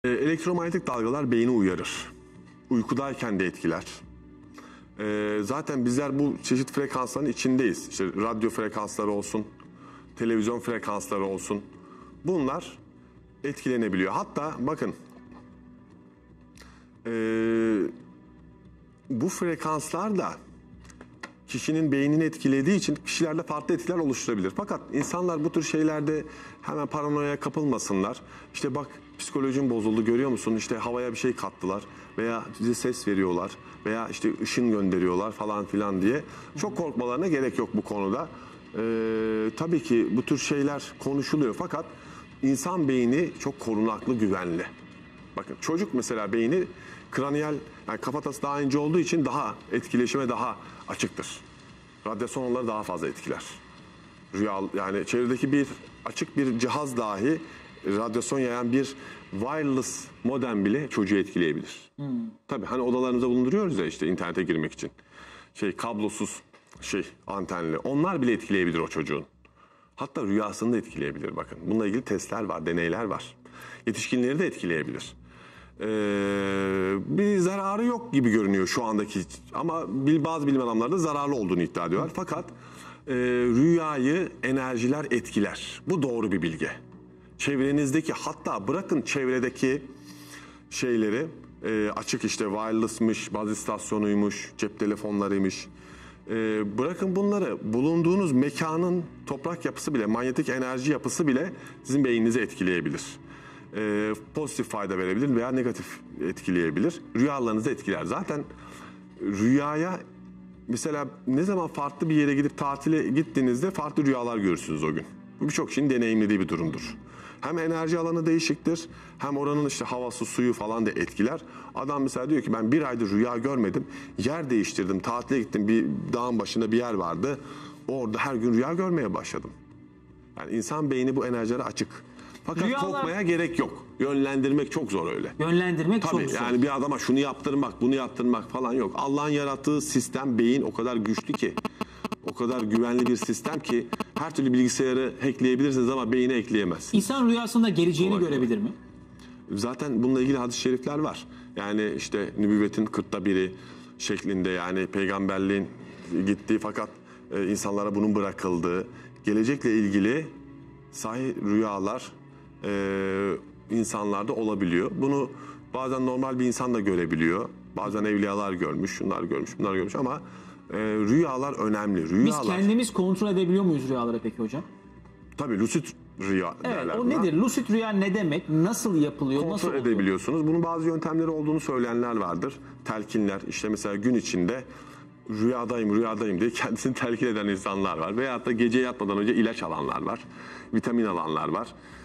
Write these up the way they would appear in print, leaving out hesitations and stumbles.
Elektromanyetik dalgalar beyni uyarır. Uykudayken de etkiler. Zaten bizler bu çeşit frekansların içindeyiz. İşte radyo frekansları olsun, televizyon frekansları olsun. Bunlar etkilenebiliyor. Hatta bakın bu frekanslar da kişinin beynini etkilediği için kişilerde farklı etkiler oluşturabilir. Fakat insanlar bu tür şeylerde hemen paranoya kapılmasınlar. İşte bak psikolojin bozuldu, görüyor musun? İşte havaya bir şey kattılar veya size ses veriyorlar veya işte ışın gönderiyorlar falan filan diye. Çok korkmalarına gerek yok bu konuda. Tabii ki bu tür şeyler konuşuluyor fakat insan beyni çok korunaklı, güvenli. Bakın çocuk mesela beyni kraniyal, yani kafatası daha ince olduğu için daha etkileşime daha açıktır. Radyasyon onları daha fazla etkiler. Yani çevredeki açık bir cihaz dahi radyasyon yayan bir wireless modem bile çocuğu etkileyebilir. Tabii hani odalarımızda bulunduruyoruz ya işte internete girmek için. Kablosuz antenli. Onlar bile etkileyebilir o çocuğun. Hatta rüyasını da etkileyebilir bakın. Bununla ilgili testler var, deneyler var. Yetişkinleri de etkileyebilir. Bir zararı yok gibi görünüyor şu andaki ama bazı bilim adamları da zararlı olduğunu iddia ediyorlar. Fakat rüyayı enerjiler etkiler. Bu doğru bir bilgi. Çevrenizdeki, hatta bırakın çevredeki şeyleri, açık işte wireless'mış, baz istasyonuymuş, cep telefonlarıymış. Bırakın bunları, bulunduğunuz mekanın toprak yapısı bile, manyetik enerji yapısı bile sizin beyninizi etkileyebilir. Pozitif fayda verebilir veya negatif etkileyebilir. Rüyalarınızı etkiler. Zaten rüyaya mesela ne zaman farklı bir yere gidip tatile gittiğinizde farklı rüyalar görürsünüz o gün. Bu birçok kişinin deneyimlediği bir durumdur. Hem enerji alanı değişiktir, hem oranın işte havası, suyu falan da etkiler. Adam mesela diyor ki ben bir aydır rüya görmedim, yer değiştirdim, tatile gittim, bir dağın başında bir yer vardı. Orada her gün rüya görmeye başladım. Yani insan beyni bu enerjilere açık. Fakat korkmaya gerek yok. Yönlendirmek çok zor öyle. Yönlendirmek çok zor. Yani bir adama şunu yaptırmak, bunu yaptırmak falan yok. Allah'ın yarattığı sistem, beyin o kadar güçlü ki, o kadar güvenli bir sistem ki her türlü bilgisayarı hackleyebilirsiniz ama beyni hackleyemezsiniz. İnsan rüyasında geleceğini görebilir mi? Zaten bununla ilgili hadis-i şerifler var. Yani işte nübüvvetin 40'ta biri şeklinde, yani peygamberliğin gittiği fakat insanlara bunun bırakıldığı, gelecekle ilgili sahih rüyalar insanlarda olabiliyor. Bunu bazen normal bir insan da görebiliyor. Bazen evliyalar görmüş, şunlar görmüş, bunlar görmüş ama rüyalar önemli. Biz kendimiz kontrol edebiliyor muyuz rüyaları peki hocam? Tabii lucid rüya derler. O nedir? Lucid rüya ne demek? Nasıl yapılıyor? Kontrol nasıl edebiliyorsunuz. Bunun bazı yöntemleri olduğunu söyleyenler vardır. Telkinler, işte mesela gün içinde rüyadayım diye kendisini telkin eden insanlar var. Veyahut da gece yatmadan önce ilaç alanlar var. Vitamin alanlar var.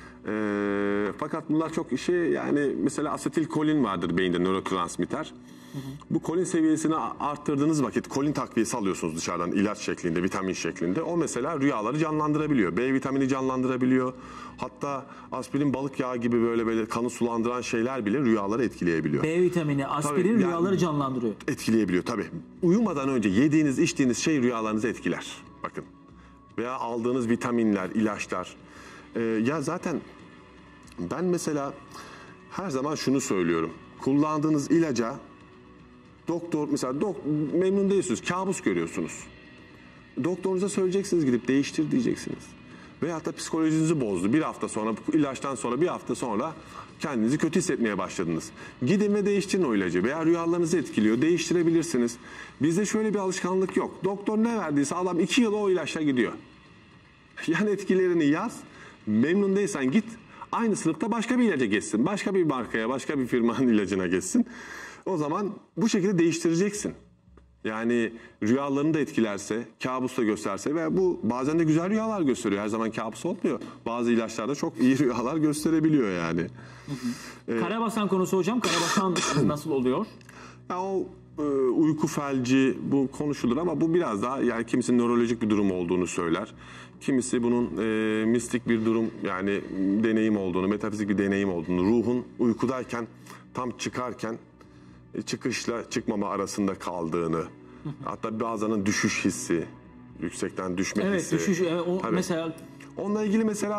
Fakat bunlar çok yani mesela asetilkolin vardır beyinde, nörotransmitter. Bu kolin seviyesini arttırdığınız vakit kolin takviyesi alıyorsunuz dışarıdan ilaç şeklinde, vitamin şeklinde. O mesela rüyaları canlandırabiliyor. B vitamini canlandırabiliyor. Hatta aspirin, balık yağı gibi böyle kanı sulandıran şeyler bile rüyaları etkileyebiliyor. B vitamini, aspirin tabii, rüyaları canlandırıyor. Etkileyebiliyor tabii. Uyumadan önce yediğiniz, içtiğiniz şey rüyalarınızı etkiler. Bakın. Veya aldığınız vitaminler, ilaçlar. Ya zaten ben mesela her zaman şunu söylüyorum. Kullandığınız ilaca doktor mesela memnun değilsiniz, kabus görüyorsunuz. Doktorunuza söyleyeceksiniz, gidip değiştir diyeceksiniz. Veyahut da psikolojinizi bozdu. Bir hafta sonra, bu ilaçtan sonra bir hafta sonra kendinizi kötü hissetmeye başladınız. Gidin ve değiştirin o ilacı. Veya rüyalarınızı etkiliyor, değiştirebilirsiniz. Bizde şöyle bir alışkanlık yok. Doktor ne verdiyse adam 2 yıl o ilaçla gidiyor. Yan etkilerini yaz, memnun değilsen git. Aynı sınıfta başka bir ilaca geçsin. Başka bir markaya, başka bir firmanın ilacına geçsin. O zaman bu şekilde değiştireceksin. Yani rüyalarını da etkilerse, kabus da gösterse ve bu bazen de güzel rüyalar gösteriyor. Her zaman kabus olmuyor. Bazı ilaçlarda çok iyi rüyalar gösterebiliyor yani. Karabasan konusu hocam. Karabasan nasıl oluyor? Ya o uyku felci bu konuşulur ama bu biraz daha yani kimisi nörolojik bir durum olduğunu söyler. Kimisi bunun mistik bir durum, yani deneyim olduğunu, metafizik bir deneyim olduğunu, ruhun uykudayken tam çıkarken çıkışla çıkmama arasında kaldığını, hatta bazılarının düşüş hissi, yüksekten düşme hissi. Evet, düşüş. Mesela onunla ilgili mesela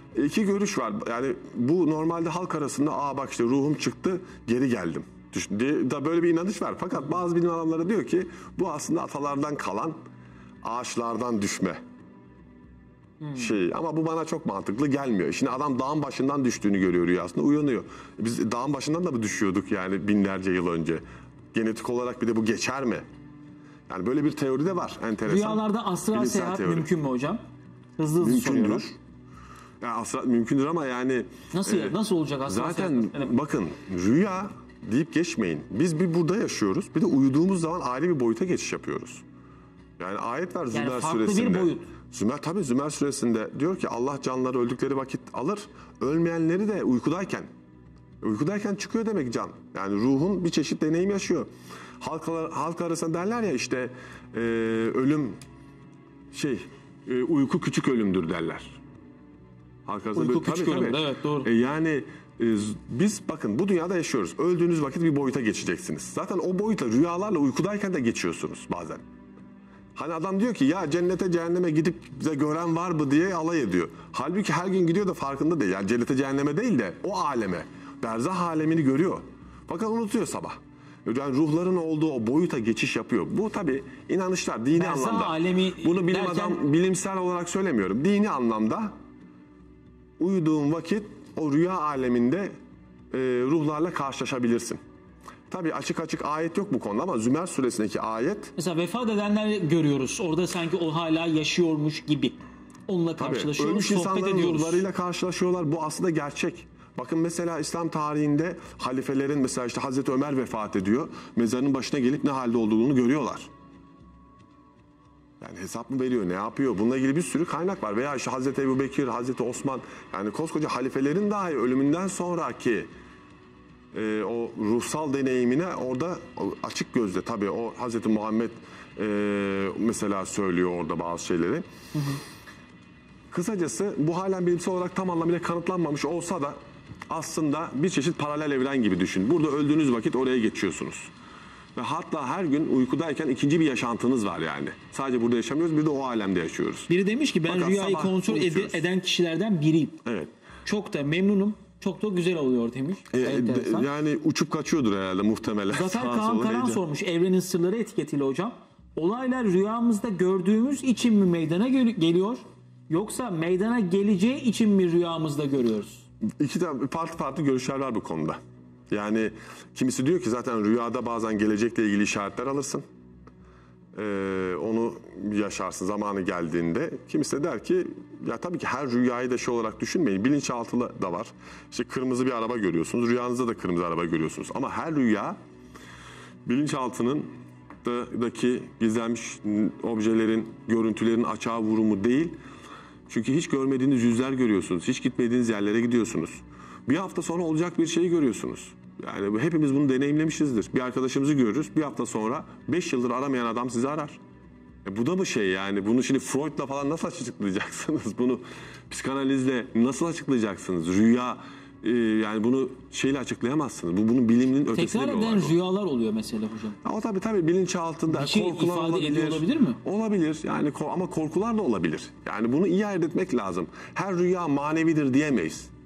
İki görüş var. Yani bu normalde halk arasında bak işte ruhum çıktı geri geldim. Da böyle bir inanış var. Fakat bazı bilim adamları diyor ki bu aslında atalardan kalan ağaçlardan düşme şey. Ama bu bana çok mantıklı gelmiyor. Şimdi adam dağın başından düştüğünü görüyor rüyasında, uyanıyor. Biz dağın başından da mı düşüyorduk yani binlerce yıl önce? Genetik olarak bir de bu geçer mi? Yani böyle bir teori de var. Enteresan. Rüyalarda astral Bilimsel seyahat teori. mümkün mü hocam? Hızlı soruyorum. Mümkündür. Yani astral mümkündür ama yani Nasıl olacak astral zaten seyahat? Evet. bakın rüya deyip geçmeyin. Biz bir burada yaşıyoruz. Bir de uyuduğumuz zaman ayrı bir boyuta geçiş yapıyoruz. Yani ayet var Zümer farklı bir suresinde. boyut. Zümer suresinde diyor ki Allah canları öldükleri vakit alır. Ölmeyenleri de uykudayken çıkıyor demek can. Yani ruhun bir çeşit deneyim yaşıyor. Halk arasında derler ya işte ölüm uyku küçük ölümdür derler. Halk arasında Uyku küçük ölümdür, evet, doğru. Yani biz bakın bu dünyada yaşıyoruz. Öldüğünüz vakit bir boyuta geçeceksiniz. Zaten o boyuta rüyalarla uykudayken de geçiyorsunuz bazen. Hani adam diyor ki ya cennete cehenneme gidip bize gören var mı diye alay ediyor. Halbuki her gün gidiyor da farkında değil. Yani cennete cehenneme değil de o aleme, berzah alemini görüyor. Fakat unutuyor sabah. Yani ruhların olduğu o boyuta geçiş yapıyor. Bu tabii inanışlar dini Berzah anlamda. alemi Bunu derken... bilimsel olarak söylemiyorum. Dini anlamda uyuduğun vakit o rüya aleminde ruhlarla karşılaşabilirsin. Tabii açık ayet yok bu konuda ama Zümer suresindeki ayet... Mesela vefat edenler görüyoruz. Orada sanki o hala yaşıyormuş gibi. Onunla karşılaşıyoruz, ölmüş sohbet insanların ediyoruz. ruhlarıyla karşılaşıyorlar. Bu aslında gerçek. Bakın mesela İslam tarihinde halifelerin mesela işte Hazreti Ömer vefat ediyor. Mezarının başına gelip ne halde olduğunu görüyorlar. Yani hesap mı veriyor, ne yapıyor? Bununla ilgili bir sürü kaynak var. Veya işte Hazreti Ebubekir, Hazreti Osman, yani koskoca halifelerin dahi ölümünden sonraki o ruhsal deneyimine orada açık gözle, tabii o Hazreti Muhammed mesela söylüyor orada bazı şeyleri. Hı hı. Kısacası bu halen bilimsel olarak tam anlamıyla kanıtlanmamış olsa da aslında bir çeşit paralel evren gibi düşün. Burada öldüğünüz vakit oraya geçiyorsunuz. Ve hatta her gün uykudayken ikinci bir yaşantınız var yani. Sadece burada yaşamıyoruz, bir de o alemde yaşıyoruz. Biri demiş ki ben fakat rüyayı kontrol eden kişilerden biriyim. Evet. Çok da memnunum. Çok da güzel oluyor demiş. Yani uçup kaçıyordur herhalde muhtemelen. Zafer Kaan Karan sormuş evrenin sırları etiketiyle hocam. Olaylar rüyamızda gördüğümüz için mi meydana geliyor? Yoksa meydana geleceği için mi rüyamızda görüyoruz? İki tane farklı görüşler var bu konuda. Yani kimisi diyor ki zaten rüyada bazen gelecekle ilgili işaretler alırsın. Onu yaşarsın zamanı geldiğinde. Kimisi de der ki ya tabii ki her rüyayı da şey olarak düşünmeyin. Bilinçaltıda da var. İşte kırmızı bir araba görüyorsunuz. Rüyanızda da kırmızı araba görüyorsunuz. Ama her rüya bilinçaltının daki gizlenmiş objelerin, görüntülerin açığa vurumu değil. Çünkü hiç görmediğiniz yüzler görüyorsunuz. Hiç gitmediğiniz yerlere gidiyorsunuz. Bir hafta sonra olacak bir şeyi görüyorsunuz. Yani hepimiz bunu deneyimlemişizdir. Bir arkadaşımızı görürüz. Bir hafta sonra 5 yıldır aramayan adam sizi arar. Bu da mı şey yani? Bunu şimdi Freud'la falan nasıl açıklayacaksınız? Bunu psikanalizle nasıl açıklayacaksınız? Rüya yani bunu şeyle açıklayamazsınız. Bunun biliminin ötesinde bir olay. Tekrar eden rüyalar oluyor mesela hocam. O tabii bilinçaltında bir şey korkular ifade olabilir mi? Olabilir. Yani ama korkular da olabilir. Yani bunu iyi ayırt etmek lazım. Her rüya manevidir diyemeyiz.